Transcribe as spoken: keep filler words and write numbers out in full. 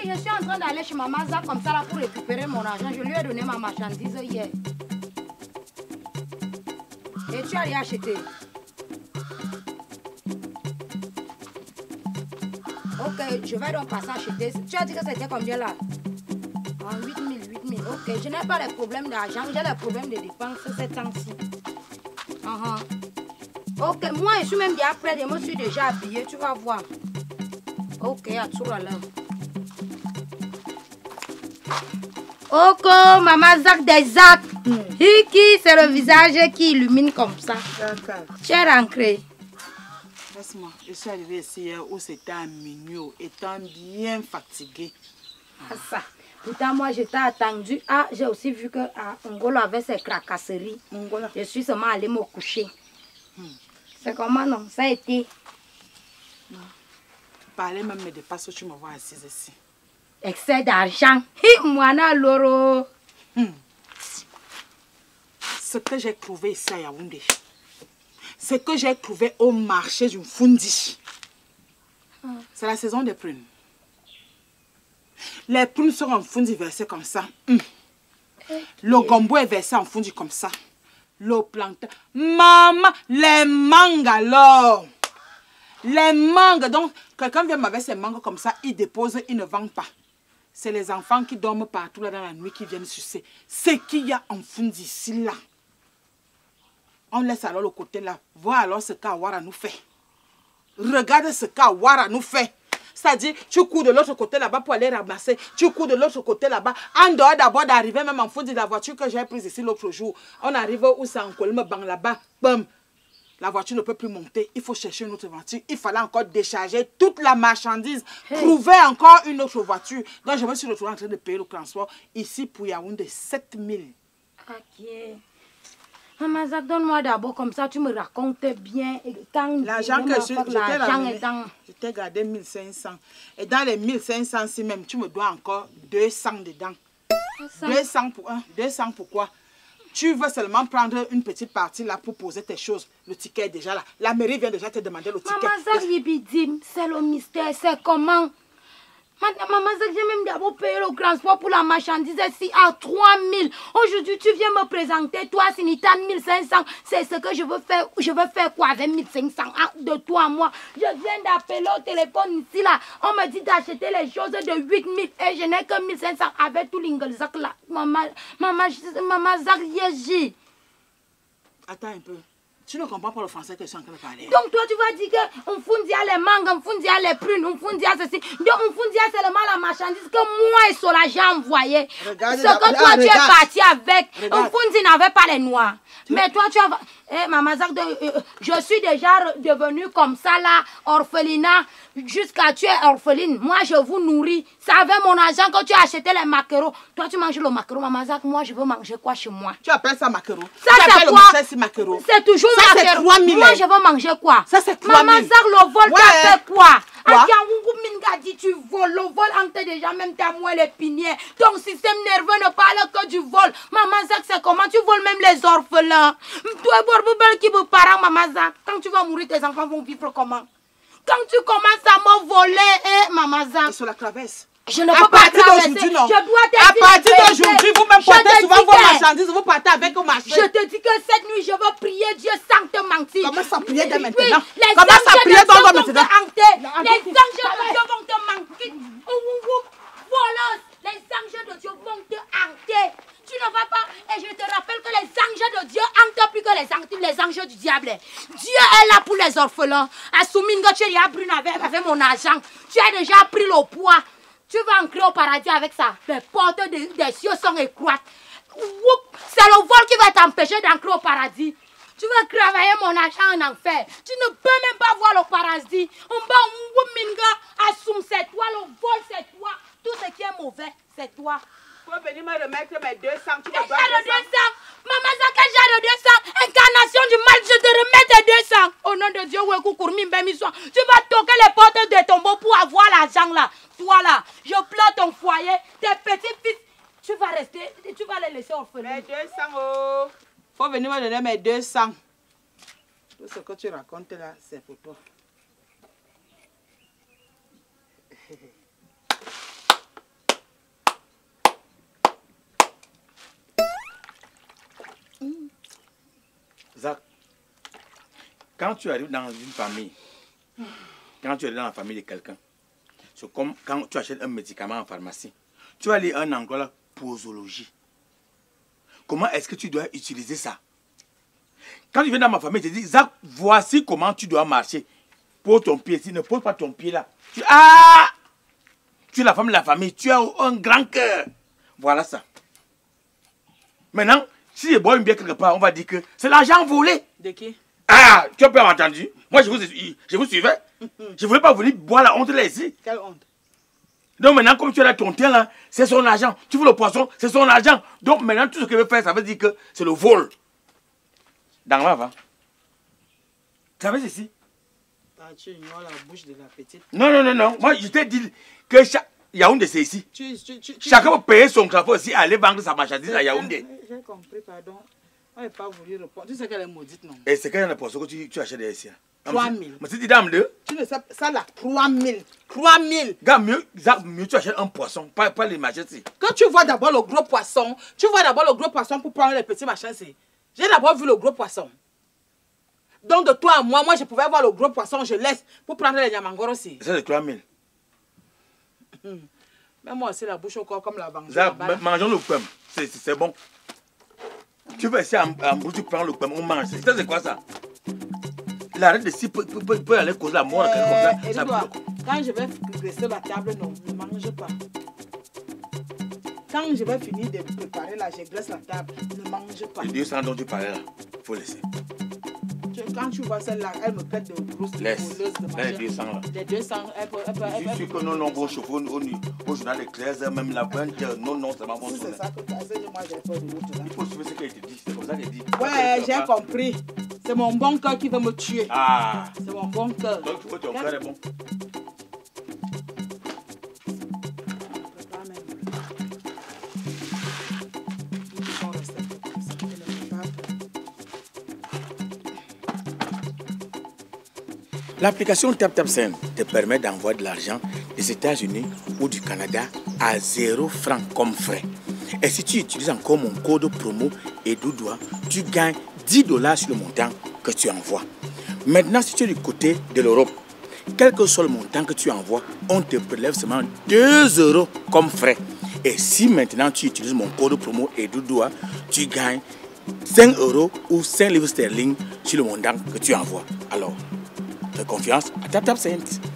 je suis en train d'aller chez Maman Zak comme ça là pour récupérer mon argent. Je lui ai donné ma marchandise hier. Et tu as rien acheté? Ok, je vais donc passer acheter. Tu as dit que c'était combien là? Ah, huit mille, huit mille. Ok, je n'ai pas les problèmes d'argent, j'ai les problèmes de dépenses ces temps-ci. Uh -huh. Ok, moi je suis même bien prête, je me suis déjà habillée, tu vas voir. Ok, à tout à l'heure. Ok, Maman Zak des Zak. Mm. Hiki, c'est le visage qui illumine comme ça. D'accord. Tu es rentré. Laisse-moi, je suis arrivée ici hier où c'était à minuit, étant bien fatiguée. Ah, ça. Pourtant, moi, je t'ai attendu. Ah, j'ai aussi vu que ah, Ngolo avait ses cracasseries. Ngolo. Je suis seulement allée me coucher. Hmm. C'est comment, non? Ça a été. Non. Parlez même de pas que tu me vois assise ici. Excès d'argent. Moi, na loro. Hmm. Ce que j'ai trouvé ici à Yaoundé, ce que j'ai trouvé au marché du Fundi, ah. C'est la saison des prunes. Les prunes sont en Fundi versées comme ça. Mm. Le gombo est versé en Fundi comme ça. Le plantain. Maman, les mangues alors. Les mangues. Donc, quelqu'un vient m'avoir ces mangues comme ça, il dépose, il ne vend pas. C'est les enfants qui dorment partout là dans la nuit qui viennent sucer. Ce qu'il y a en Fundi ici là. On laisse alors le côté là. Vois alors ce qu'Awara nous fait. Regarde ce qu'Awara nous fait. C'est-à-dire, tu cours de l'autre côté là-bas pour aller ramasser. Tu cours de l'autre côté là-bas. En dehors d'abord d'arriver, même en fond de la voiture que j'ai prise ici l'autre jour. On arrive où c'est en colme bang là-bas. Bam. La voiture ne peut plus monter. Il faut chercher une autre voiture. Il fallait encore décharger toute la marchandise. Hey. Trouver encore une autre voiture. Donc je me suis retrouvée en train de payer le transport ici pour Yaoundé sept mille. Ok. Maman Zak, donne-moi d'abord comme ça, tu me racontes bien. L'argent que je, je t'ai gardé mille cinq cents. Et dans les mille cinq cents, si même, tu me dois encore deux cents dedans. deux cents pour un. deux cents pourquoi? Tu veux seulement prendre une petite partie là pour poser tes choses. Le ticket est déjà là. La mairie vient déjà te demander le ticket. Maman Zak, Yibidim, c'est le mystère, c'est comment? Maman Zak, j'ai même d'abord payé le transport pour la marchandise ici à trois mille. Aujourd'hui, tu viens me présenter, toi, Sinita, mille cinq cents. C'est ce que je veux faire. Je veux faire quoi avec mille cinq cents de toi à moi? Je viens d'appeler au téléphone ici, là. On me dit d'acheter les choses de huit mille et je n'ai que mille cinq cents avec tout l'Ingelzak, là. Maman, maman, maman Zak, Yeji. Attends un peu. Tu ne comprends pas le français que je suis en train de parler. Donc toi tu vas dire que on fundia les mangues, on fundia les prunes, on fundia ceci. Donc on fundia seulement la marchandise que moi et Sola j'ai envoyé. Regarde, ce que toi tu es parti avec, on fundi n'avait pas les noirs. Tu Mais toi tu as... Eh Maman Zak, de, euh, je suis déjà devenue comme ça là, orphelinat, jusqu'à tu es orpheline. Moi je vous nourris. C'est avec mon argent que tu as acheté les maquereaux. Toi tu manges le maquereau, Maman Zak, moi je veux manger quoi chez moi? Tu appelles ça maquereau? Ça c'est quoi? C'est toujours ça, maquereau. trois mille. Moi je veux manger quoi? Ça c'est trois mille. Maman Zak, le vol ouais. T'as fait quoi? Minga dit tu voles, le vol entre déjà même ta moelle épinière. Ton système nerveux ne parle que du vol. Maman Zak, c'est comment? Tu voles même les orphelins. Toi, Borbubel qui vous parle, Maman Zak. Quand tu vas mourir, tes enfants vont vivre comment? Quand tu commences à me voler, eh, Maman Zak. Et sur la traverse. Je ne peux pas traverser. Je dois te à partir d'aujourd'hui, vous me portez souvent vos marchandises, vous partez avec vos marchandises. Je te dis que cette nuit, je veux prier Dieu sans te mentir. Comment ça prier dès maintenant? Oui, les Comment ça prier dans maintenant? Les anges de Dieu vont te manquer. Voleuse, les anges de Dieu vont te hanter. Tu ne vas pas. Et je te rappelle que les anges de Dieu hantent plus que les, les anges du diable. Dieu est là pour les orphelins. Assumingo, tu as pris avec mon argent. Tu as déjà pris le poids. Tu vas entrer au paradis avec ça. Les portes des, des cieux sont étroites. C'est le vol qui va t'empêcher d'entrer au paradis. Tu vas travailler mon argent en enfer. Tu ne peux même pas voir le paradis. On va assume c'est toi, le vol c'est toi. Tout ce qui est mauvais, c'est toi. Tu peux venir me remettre mes deux cents. Tu me dois deux cents. Maman Zaka, j'ai le deux cents. Incarnation du mal, je te remets tes deux cents. Au nom de Dieu, tu vas toquer les portes de ton beau pour avoir l'argent là. Toi là, je pleure ton foyer, tes petits-fils, tu vas rester, tu vas les laisser orphelins. Mes deux cents, oh. Faut venir me donner mes deux cents. Tout ce que tu racontes là, c'est pour toi. Quand tu arrives dans une famille, quand tu arrives dans la famille de quelqu'un, c'est comme quand tu achètes un médicament en pharmacie. Tu vas lire un anglais, posologie. Comment est-ce que tu dois utiliser ça? Quand tu viens dans ma famille, je te dis, Zach, voici comment tu dois marcher. Pose ton pied ici, ne pose pas ton pied là. Tu, ah! Tu es la femme de la famille, tu as un grand cœur. Voilà ça. Maintenant, si je bois une bière quelque part, on va dire que c'est l'argent volé. De qui? Ah, tu as pas entendu? Moi, je vous, je vous suivais. Je ne voulais pas venir boire la honte là ici. Quelle honte? Donc maintenant, comme tu as ton tien là, c'est son argent. Tu veux le poisson, c'est son argent. Donc maintenant, tout ce qu'il veut faire, ça veut dire que c'est le vol. Dans la va. Ça veut dire ici? Ah, tu ignores la bouche de la petite. Non, non, non, non. Moi, je t'ai dit que chaque... Yaoundé, c'est ici. Tu, tu, tu, tu... Chacun peut payer son crapaud aussi, aller vendre sa marchandise à Yaoundé. J'ai compris, pardon. On n'a pas voulu répondre. Tu sais qu'elle est maudite, non? Et c'est quel est le poisson que tu, tu achètes ici? trois mille. Mais tu dis dame deux? Tu ne sais pas, ça là, trois mille. trois mille. Gars, mieux, mieux tu achètes un poisson, pas, pas les machins. Quand tu vois d'abord le gros poisson, tu vois d'abord le gros poisson pour prendre les petits machins. J'ai d'abord vu le gros poisson. Donc de toi à moi, moi je pouvais avoir le gros poisson, je laisse pour prendre les yamangoro aussi. C'est de trois mille. Hum. Mais moi aussi la bouche au corps comme la vengeance. Mangeons le pomme, c'est bon. Tu veux essayer en bouche, tu prends le pomme, on mange. Ça c'est quoi ça? L'arrêt de si peut, peut, peut aller causer la mort, euh, comme ça. ça quand je vais rester la table, non, ne mange pas. Quand je vais finir de préparer là, je graisse la table, ne mange pas. Les deux cents dont tu parlais là, il faut laisser. Quand tu vois celle-là, elle me pète de grosses laisse. Les deux cents là. Les deux cents, elle peut... Je suis sûr que non, non, vos chauffeurs au journal de treize heures, même la vingt heures, non, non, ça va bon. C'est ça que tu as dit, moi j'ai peur de l'autre là. Il faut suivre ce qu'elle te dit, c'est comme ça qu'elle dit. Ouais, j'ai compris. C'est mon bon cœur qui veut me tuer. Ah. C'est mon bon cœur. Donc tu vois, ton cœur est bon. L'application TapTapSend te permet d'envoyer de l'argent des États-Unis ou du Canada à zéro franc comme frais. Et si tu utilises encore mon code promo EDOUDOA, tu gagnes dix dollars sur le montant que tu envoies. Maintenant, si tu es du côté de l'Europe, quel que soit le montant que tu envoies, on te prélève seulement deux euros comme frais. Et si maintenant tu utilises mon code promo EDOUDOA, tu gagnes cinq euros ou cinq livres sterling sur le montant que tu envoies. Alors, de confiance à TapTapSend.